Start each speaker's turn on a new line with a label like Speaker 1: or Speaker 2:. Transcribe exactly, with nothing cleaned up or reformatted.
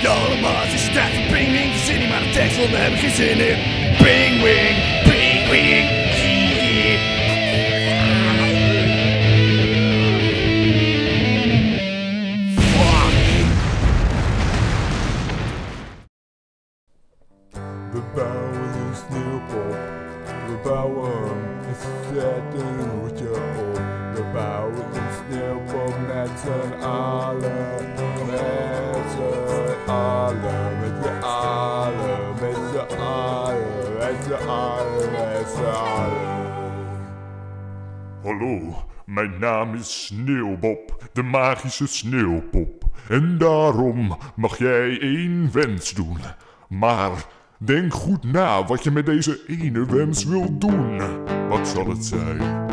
Speaker 1: Ja, maar het is tijd voor pingwing. Verzin niet maar de tekst, want daar heb ik geen zin in. Pingwing, pingwing.
Speaker 2: We bouwen een sneeuwpop, we bouwen en zetten een hoedje op. We bouwen een sneeuwpop met z'n allen, met z'n allen, met z'n allen, met z'n allen, met z'n allen, met z'n allen.
Speaker 3: Hallo, mijn naam is Sneeuwbob, de magische sneeuwpop. En daarom mag jij één wens doen. Maar denk goed na wat je met deze ene wens wilt doen. Wat zal het zijn?